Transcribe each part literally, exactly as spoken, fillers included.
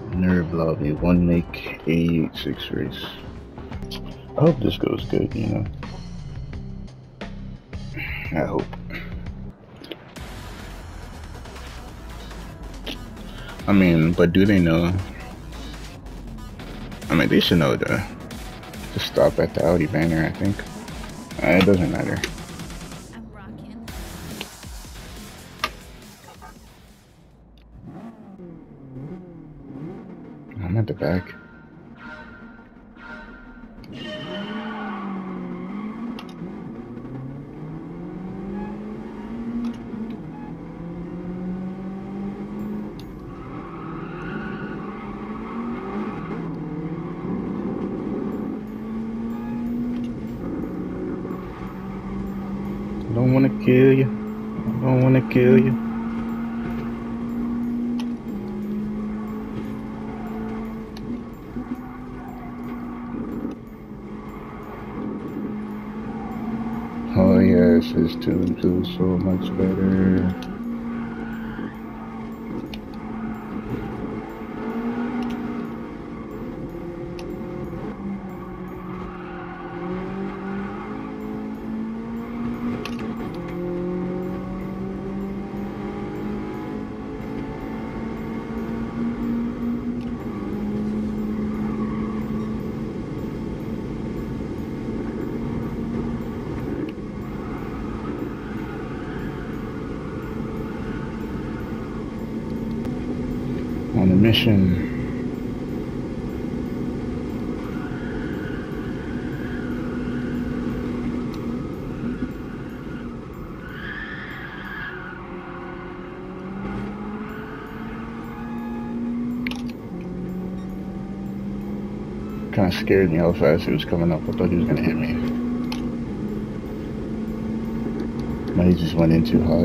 Nerve lobby, One Make A E eighty-six race. I hope this goes good, you know. I hope. I mean, but do they know? I mean, they should know to just stop at the Audi banner, I think. Uh, it doesn't matter. I'm rocking. I'm at the back. I don't want to kill you. I don't want to kill you. Oh yes, this tune feels so much better. On a mission. Kind of scared me how fast he was coming up. I thought he was gonna hit me. But he just went in too hot.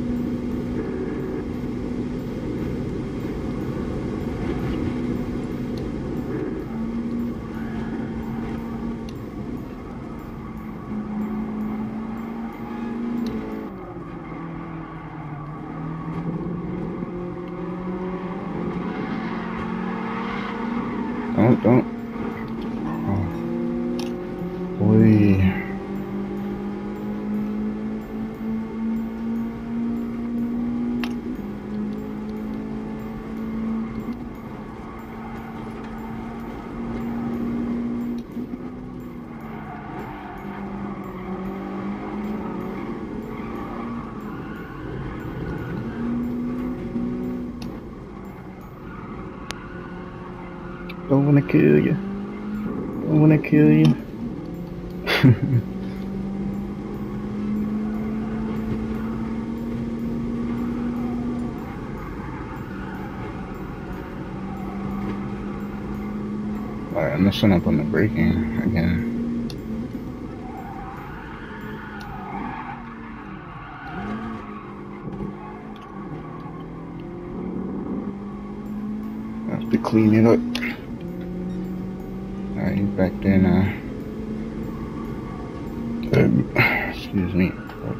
Don't, don't. Oh. Boy. Don't wanna kill you. Don't wanna kill you. Alright, I'm messing up on the braking again. I have to clean it up. Alright, he's back there now. Um, excuse me.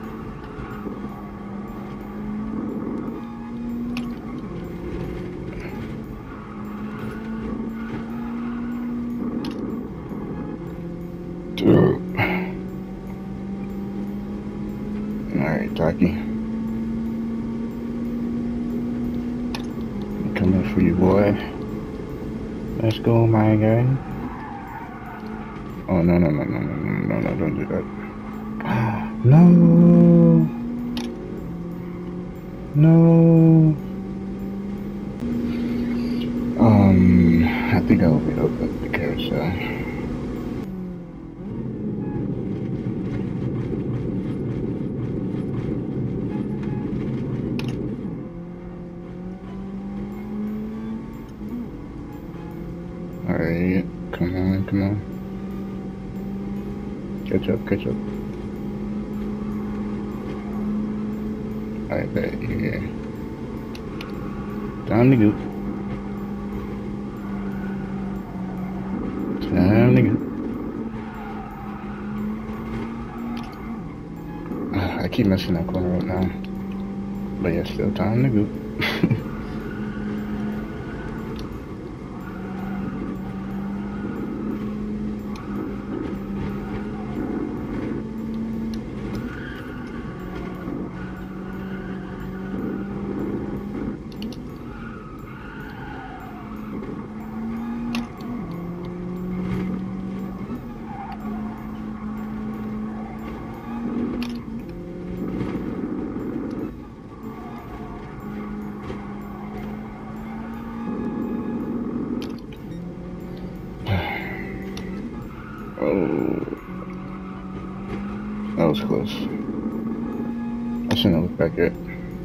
Alright, Taki. I'm coming for you, boy. Let's go, my guy. Oh, no, no, no, no, no, no, no, no, don't do that. No. No. Um, I think I will be up at the carousel. Alright, come on, come on. Catch up, catch up. I bet, yeah. Time to go. Time to go. Uh, I keep messing that corner right now. But yeah, still time to go. Oh, that was close. I shouldn't look back yet.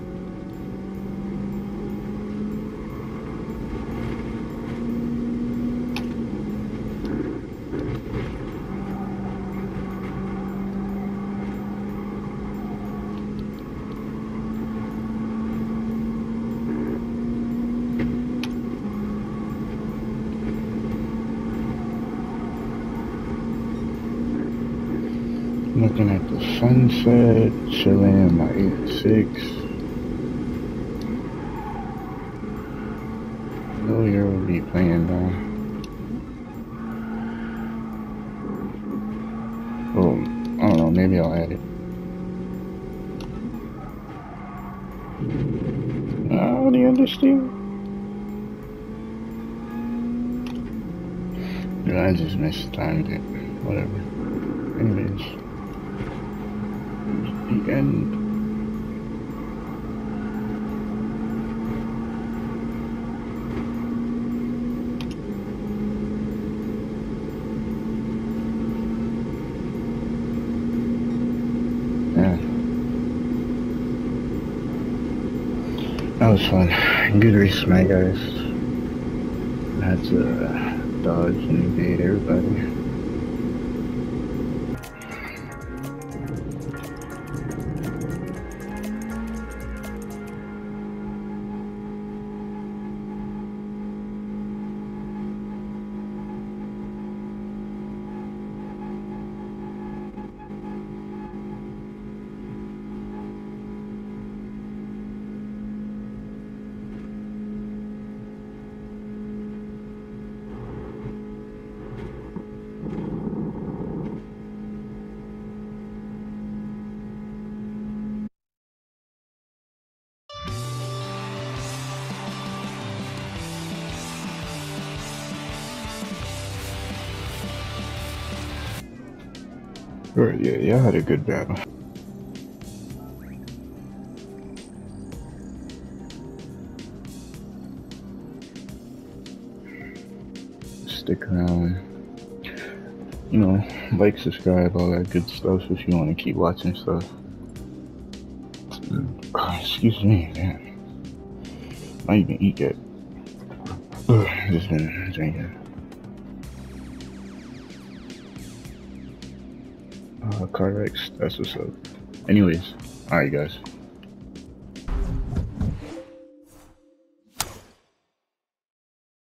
Looking at the sunset, chilling in my eighty-six. New Year will be playing though. Oh, I don't know, maybe I'll add it. Oh, do you understand? Dude, I just missed timed it. Whatever. Anyways. The end. Yeah. That was fun. Good race, my guys. I had to uh, dodge and evade everybody. Alright, yeah, y'all had a good battle. Stick around. You know, like, subscribe, all that good stuff if you want to keep watching stuff. Oh, excuse me, man. I didn't even eat yet. Ugh, just been drinking. Uh, car wrecks, that's what's up. Anyways, alright guys.